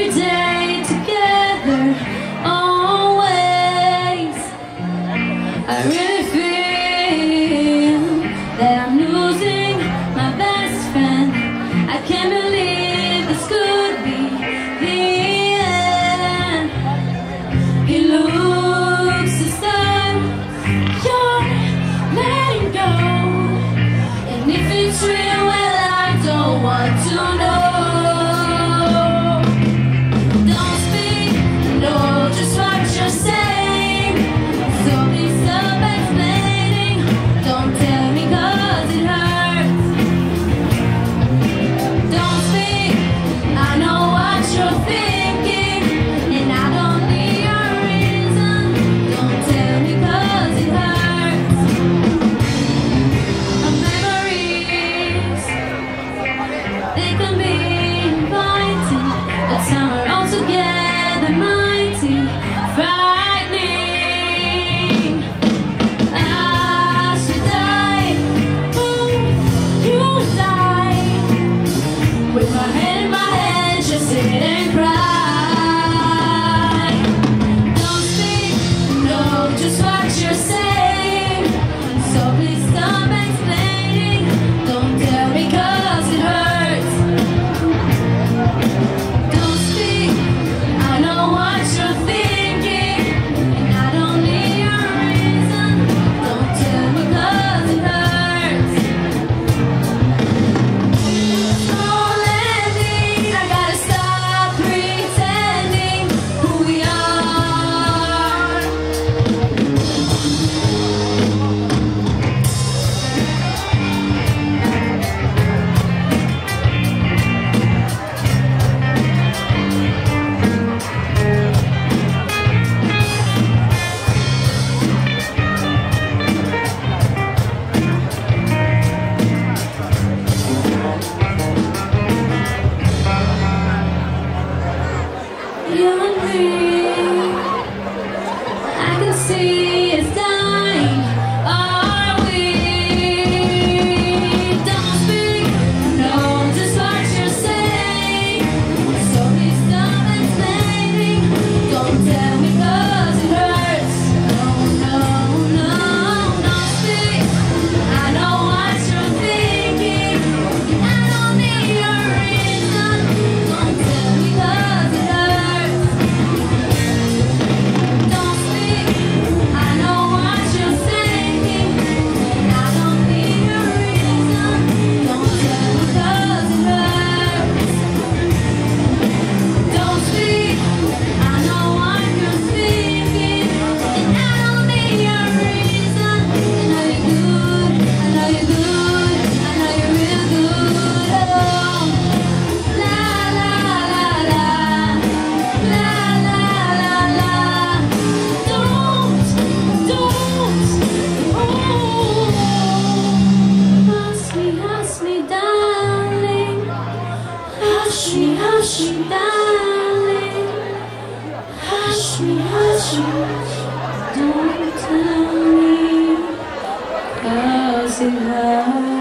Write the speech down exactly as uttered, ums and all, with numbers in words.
every day together, always. I really feel that I'm losing my best friend. I can't believe this could be the end. He looks as though you're letting go, and if it's real, well, I don't want to know. Don't speak, know just what you're saying, so please stop explaining. Don't tell me 'cause it hurts. Don't speak, I know what you're thinking, and I don't need your reason. Don't tell me 'cause it hurts. Our memories, they can be inviting, but some are all together mighty, frightening. I should die, ooh, you die, with my head in my hand, just sit and cry. Don't speak, know just what you're saying, so please stop explaining. Don't tell me 'cause it hurts. Don't speak, I know what you're thinking, and I don't need your reason. Don't tell me 'cause it hurts. Don't let me, I gotta stop pretending who we are. You and me, I can see it's dying. Are we? Don't speak, know just what you're saying, so please stop explaining. Don't tell me 'cause it hurts. No, no, no, don't speak. I know what you're thinking, and I don't need your reason. Don't tell me 'cause it hurts. Don't speak, I know what you're thinking, and I don't need your reason. Don't tell me 'cause it hurts. Don't speak, I know what you're thinking, and I don't need your reason. I know you're good, I know you're good, I know you're real good. Oh, la la la la, la la la la. Don't, don't, oh. Hush me, hush me, darling. Hush me, hush me, darling. Hush me, hush me. Don't tell me 'cause it hurts.